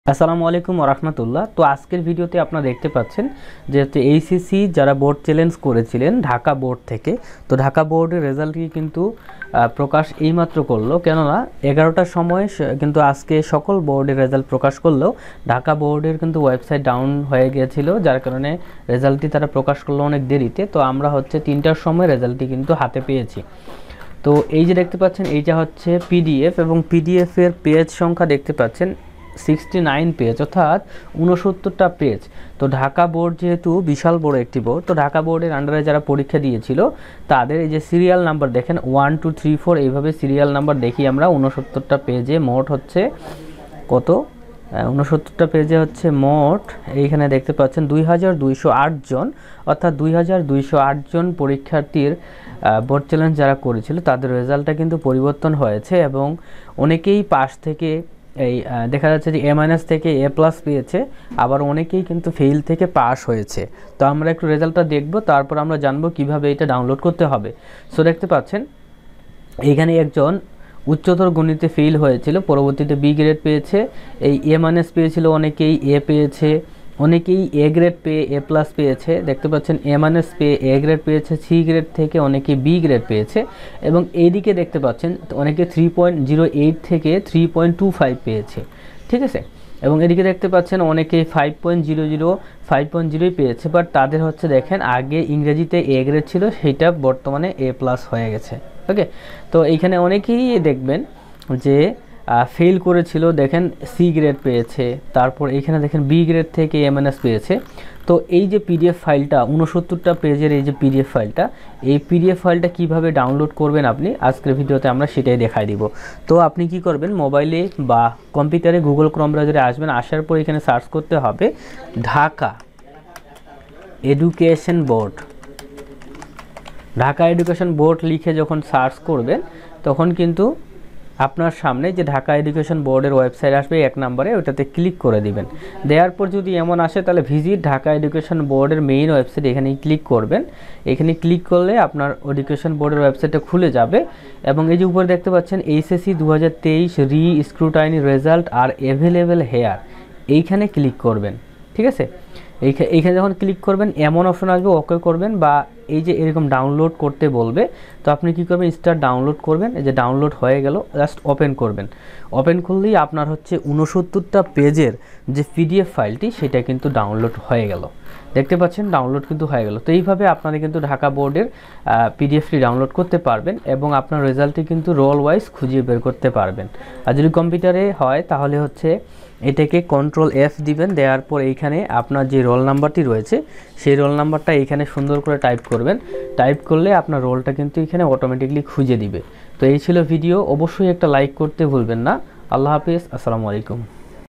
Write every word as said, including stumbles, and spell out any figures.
আসসালামু আলাইকুম ওয়া রাহমাতুল্লাহ। তো আজকের ভিডিওতে আপনারা দেখতে পাচ্ছেন যে হচ্ছে এইচএসসি যারা বোর্ড চ্যালেঞ্জ করেছিলেন ঢাকা বোর্ড থেকে, তো ঢাকা বোর্ডের রেজাল্টটি কিন্তু প্রকাশ এইমাত্র করলো। কেননা এগারোটার সময় কিন্তু আজকে সকল বোর্ডের রেজাল্ট প্রকাশ করলেও ঢাকা বোর্ডের কিন্তু ওয়েবসাইট ডাউন হয়ে গিয়েছিল, যার কারণে রেজাল্টটি তারা প্রকাশ করলো অনেক দেরিতে। তো আমরা হচ্ছে তিনটার সময় রেজাল্টটি কিন্তু হাতে পেয়েছি। তো এই যে দেখতে পাচ্ছেন এইটা হচ্ছে পিডিএফ, এবং পিডিএফের পেজ সংখ্যা দেখতে পাচ্ছেন সিক্সটি নাইন পেজ, অর্থাৎ উনসত্তরটা পেজ। তো ঢাকা বোর্ড যেহেতু বিশাল বড় একটি বোর্ড, তো ঢাকা বোর্ডের আন্ডারে যারা পরীক্ষা দিয়েছিল তাদের এই যে সিরিয়াল নাম্বার দেখেন ওয়ান টু থ্রি ফোর এইভাবে সিরিয়াল নাম্বার দেখি আমরা। উনসত্তরটা পেজে মোট হচ্ছে কত, উনসত্তরটা পেজে হচ্ছে মোট এইখানে দেখতে পাচ্ছেন দুই হাজার দুইশো আট জন, অর্থাৎ দুই হাজার দুইশো আট জন পরীক্ষার্থীর বোর্ড চ্যালেঞ্জ যারা করেছিল তাদের রেজাল্টটা কিন্তু পরিবর্তন হয়েছে, এবং অনেকেই পাস থেকে এই দেখা যাচ্ছে যে এ মাইনাস থেকে এ প্লাস পেয়েছে, আবার অনেকেই কিন্তু ফেইল থেকে পাস হয়েছে। তো আমরা একটু রেজাল্টটা দেখব, তারপর আমরা জানবো কিভাবে এটা ডাউনলোড করতে হবে। সো দেখতে পাচ্ছেন এইখানে একজন উচ্চতর গণিতে ফেইল হয়েছিল, পরবর্তীতে বি গ্রেড পেয়েছে। এই এ মাইনাস পেয়েছিল অনেকেই, এ পেয়েছে অনেকেই, এ গ্রেড পেয়ে এ প্লাস পেয়েছে। দেখতে পাচ্ছেন এ মাইনাস পেয়ে এ গ্রেড পেয়েছে, সি গ্রেড থেকে অনেকে বি গ্রেড পেয়েছে, এবং এইদিকে দেখতে পাচ্ছেন অনেকে থ্রি পয়েন্ট জিরো এইট থেকে থ্রি পয়েন্ট টু ফাইভ পেয়েছে, ঠিক আছে। এবং এদিকে দেখতে পাচ্ছেন অনেকে five point zero zero five point জিরোই পেয়েছে, বাট তাদের হচ্ছে দেখেন আগে ইংরেজিতে এ গ্রেড ছিল, সেটা বর্তমানে এ প্লাস হয়ে গেছে। ওকে, তো এইখানে অনেকেই দেখবেন যে ফেল করেছিল, দেখেন সি গ্রেড পেয়েছে, তারপর এখানে দেখেন বি গ্রেড থেকে এম এন এস পেয়েছে। তো এই যে পিডিএফ ফাইলটা উনসত্তরটা পেজের এই যে পিডিএফ ফাইলটা, এই পিডিএফ ফাইলটা কিভাবে ডাউনলোড করবেন আপনি আজকের ভিডিওতে আমরা সেটাই দেখাই দিব। তো আপনি কি করবেন, মোবাইলে বা কম্পিউটারে গুগল ক্রোম ব্রাউজারে আসবেন, আসার পর এখানে সার্চ করতে হবে Dhaka education board. Dhaka education board লিখে যখন সার্চ করবেন তখন কিন্তু আপনার সামনে যে ঢাকা এডুকেশন বোর্ডের ওয়েবসাইট আসবে এক নম্বরে, ওটাতে ক্লিক করে দিবেন। দেওয়ার পর যদি এমন আসে তাহলে ভিজিট ঢাকা এডুকেশন বোর্ডের মেইন ওয়েবসাইট, এখানে ক্লিক করবেন। এখানে ক্লিক করলে আপনার এডুকেশন বোর্ডের ওয়েবসাইটটা খুলে যাবে, এবং এই যে উপরে দেখতে পাচ্ছেন এইচএসসি দু হাজার তেইশ re scrutiny result are available here, এইখানে ক্লিক করবেন, ঠিক আছে। এইখানে যখন ক্লিক করবেন এমন অপশন আসবে, ওকে করবেন, বা এই যে এরকম ডাউনলোড করতে বলবে, তো আপনি কি করবেন, স্টার্ট ডাউনলোড করবেন। এই যে ডাউনলোড হয়ে গেল, জাস্ট ওপেন করবেন। ওপেন করলেই আপনার হচ্ছে উনসত্তরটা পেজের যে পিডিএফ ফাইলটি সেটা কিন্তু ডাউনলোড হয়ে গেল। দেখতে পাচ্ছেন ডাউনলোড কিন্তু হয়ে গেল। তো এইভাবে আপনারা কিন্তু ঢাকা বোর্ডের পিডিএফটি ডাউনলোড করতে পারবেন, এবং আপনার রেজাল্টটি কিন্তু রোল ওয়াইজ খুঁজে বের করতে পারবেন। আর যদি কম্পিউটারে হয় তাহলে হচ্ছে এটাকে কন্ট্রোল এফ দিবেন, দেওয়ার পর এইখানে আপনার যে রোল নাম্বারটি রয়েছে সেই রোল নাম্বারটা এইখানে সুন্দর করে টাইপ করবেন। টাইপ করলে আপনার রোলটা কিন্তু এখানে অটোমেটিকলি খুঁজে দিবে। তো এই ছিল ভিডিও, অবশ্যই একটা লাইক করতে ভুলবেন না। আল্লাহ হাফিজ, আসসালামু আলাইকুম।